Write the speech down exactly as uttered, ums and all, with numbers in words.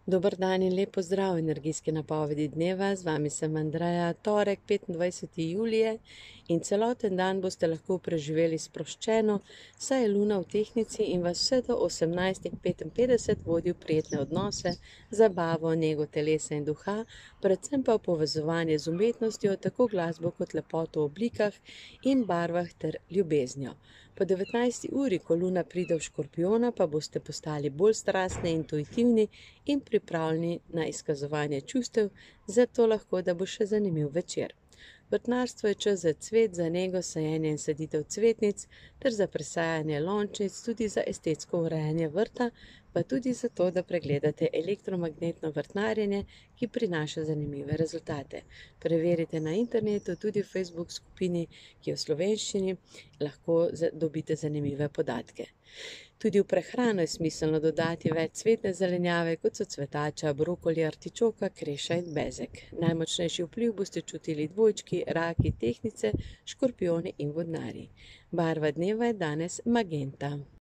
Dober dan in lep pozdrav, energijske napovedi dneva, z vami sem Andreja, torek, petindvajseti julije in celoten dan boste lahko preživeli sproščeno, saj je luna v tehnici in vas vse do osemnajstih petinpetdeset vodi v prijetne odnose, zabavo, nego telesa in duha, predvsem pa v povezovanje z umetnostjo, tako glasbo kot lepoto v oblikah in barvah ter ljubeznijo. Po devetnajsti uri, ko luna pride v škorpijona, pa boste postali bolj strastni, intuitivni in pripravljeni na izkazovanje čustev, zato lahko, da bo še zanimiv večer. Vrtnarstvo je čas za cvet, za nego, sajenje in saditev cvetnic ter za presajanje lončnic, tudi za estetsko urejanje vrta, pa tudi zato, da pregledate elektromagnetno vrtnarjenje, ki prinaša zanimive rezultate. Preverite na internetu, tudi v Facebook skupini, ki je v slovenščini, lahko dobite zanimive podatke. Tudi v prehrano je smiselno dodati več cvetne zelenjave, kot so cvetača, brokoli, artičoka, kreša in bezeg. Najmočnejši vpliv boste čutili dvojčki, raki, tehtnice, škorpijoni in vodnarji. Barva dneva je danes magenta.